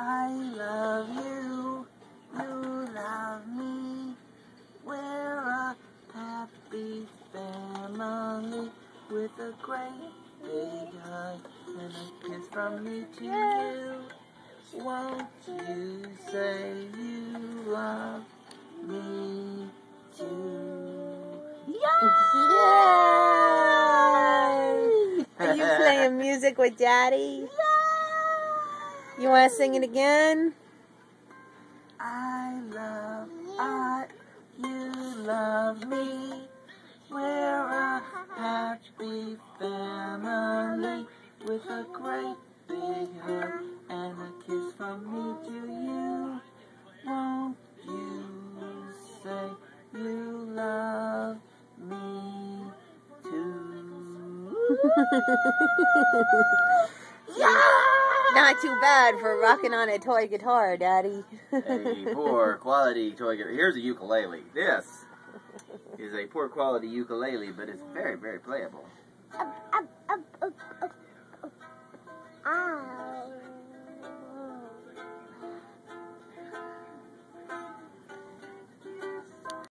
I love you, you love me. We're a happy family with a great big hug and a kiss from me to you. Won't you say you love me too? Yay! Are you playing music with Daddy? You want to sing it again? You love me. We're a happy family with a great big hug and a kiss from me to you. Won't you say you love me too? Not too bad for rocking on a toy guitar, Daddy. A poor quality toy guitar. Here's a ukulele. This is a poor quality ukulele, but it's very, very playable.